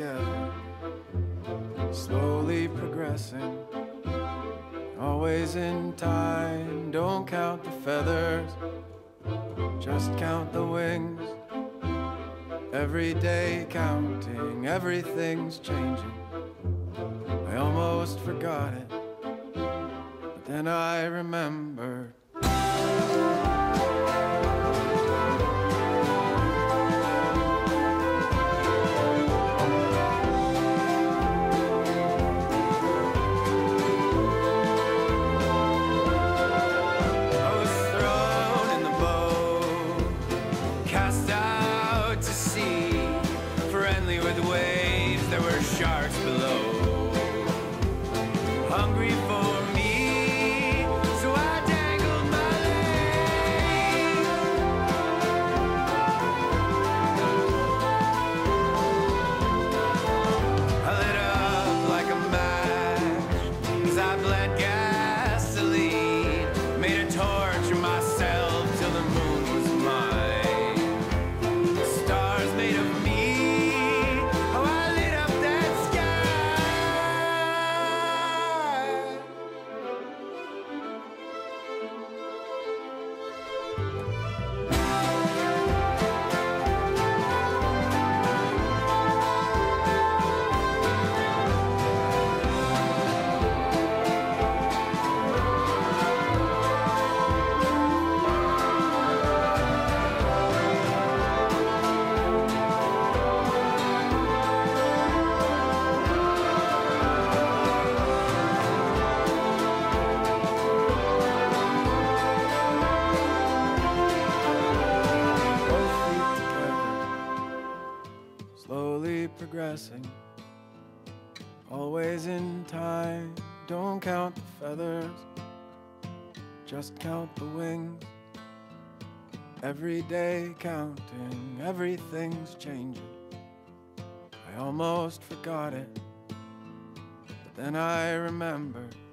together, slowly progressing, always in time. Don't count the feathers, just count the wings. Every day counting, everything's changing. I almost forgot it, but then I remembered. There were sharks below, hungry for me, so I dangled my leg. I lit up like a match as I bled gasoline, made a torch of myself till the moon was mine. The stars made of me. Slowly progressing, always in time. Don't count the feathers, just count the wings. Every day counting, everything's changing. I almost forgot it, but then I remembered.